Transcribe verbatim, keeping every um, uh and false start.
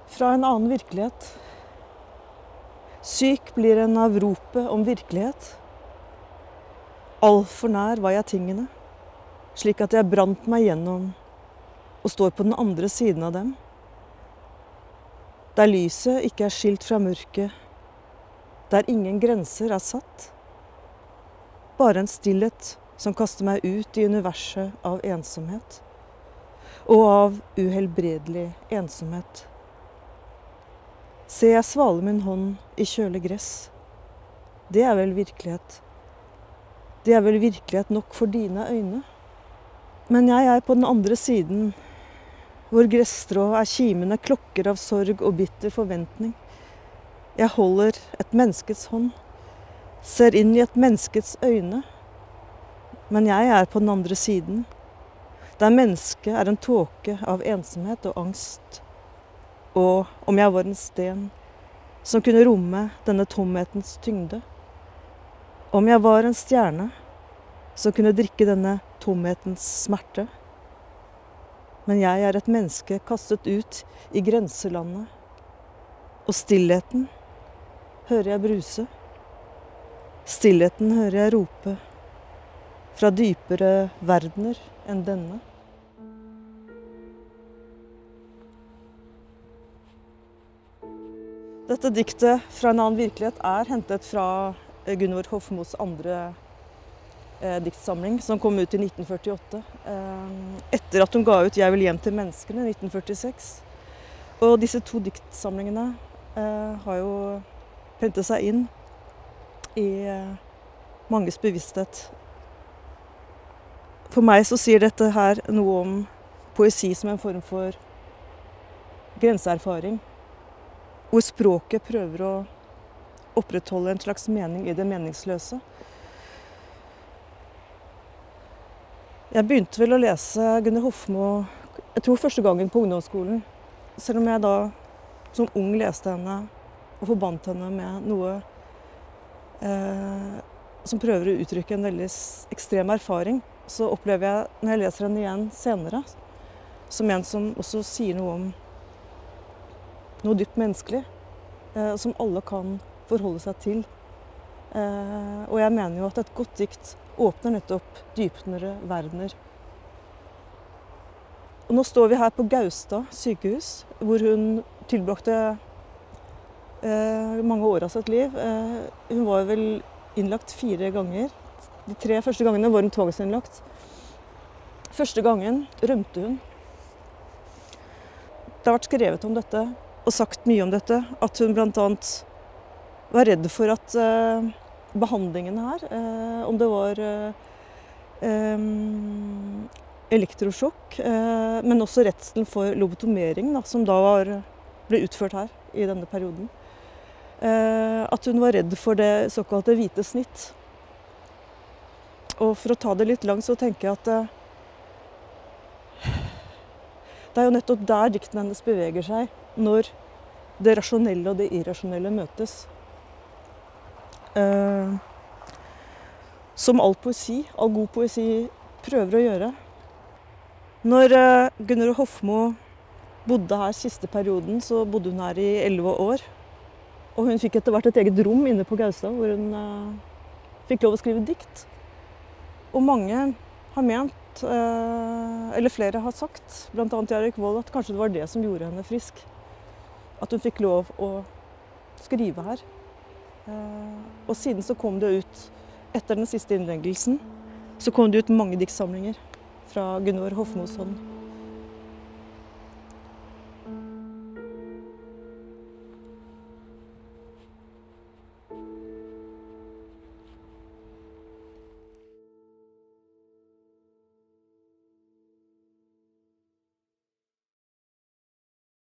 fra en annen virkelighet. Syk blir en av ropet om virkelighet. Altfor nær var jeg tingene, slik at jeg brant meg gjennom og står på den andre siden av dem. Der lyset ikke er skilt fra mørket, der ingen grenser er satt. Bare en stillhet som kaster meg ut i universet av ensomhet. Og av uhelbredelig ensomhet. Se, jeg svaler min hånd i kjølig gress. Det er vel virkelighet. Det er vel virkelighet nok for dine øyne. Men jeg er på den andre siden, hvor gresstrå er kimende klokker av sorg og bitter forventning. Jeg holder et menneskets hånd, ser inn i et menneskets øyne. Men jeg er på den andre siden, der mennesket er en tåke av ensomhet og angst. Og om jeg var en sten som kunne romme denne tomhetens tyngde. Om jeg var en stjerne som kunne drikke denne tomhetens smerte. Men jeg er et menneske kastet ut i grenselandet. Og stillheten hører jeg bruse. Stillheten hører jeg rope fra dypere verdener enn denne. Dette diktet fra en annen virkelighet er hentet fra Gunvor Hofmos andre eh, diktsamling, som kom ut i nitten førtiåtte. Eh, etter at hun ga ut Jeg vil hjem til menneskene i nitten førtiseks. Og disse to diktsamlingene eh, har jo hentet seg inn i eh, manges bevissthet. For meg så sier dette her noe om poesi som en form for grenseerfaring. Hvor språket prøver å opprettholde en slags mening i det meningsløse. Jeg begynte vel å lese Gunvor Hofmo, jeg tror første gangen på ungdomsskolen. Selv om jeg da som ung leste henne og forbandt henne med noe eh, som prøver å uttrykke en veldig ekstrem erfaring, så opplever jeg, når jeg leser henne igjen senere, som en som også sier noe om noe dypt menneskelig, eh, som alle kan forholde seg til. Eh, og jeg mener jo at et godt dikt åpner nettopp dypnere verdener. Og nå står vi her på Gaustad sykehus, hvor hun tilbrakte eh, mange år av sitt liv. Eh, hun var vel innlagt fire ganger. De tre første gangene var hun tvangsinnlagt. Første gangen rømte hun. Det har vært skrevet om dette og sagt mye om dette, at hun blant annet var redd for at eh, behandlingen her, eh, om det var eh, elektrosjokk, eh, men også redselen for lobotomering, da, som da var, ble utført her i denne perioden. Eh, at hun var redd for det såkalte hvite snitt. Og for å ta det litt langt, så tenker jeg at eh, det er jo nettopp der dikten hennes beveger seg, når det rasjonelle og det irrasjonelle møtes. Eh, som all poesi, all god poesi prøver å gjøre. Når eh, Gunvor Hofmo bodde her siste perioden, så bodde hun her i elleve år. Og hun fikk etter hvert et eget rom inne på Gaustad, hvor hun eh, fikk lov å skrive dikt. Og mange har ment, eller flere har sagt, blant annet Erik Vold, at kanskje det var det som gjorde henne frisk. At hun fikk lov å skrive her. Og siden så kom det ut, etter den siste innleggelsen, så kom det ut mange diktsamlinger fra Gunvor Hofmos hånd.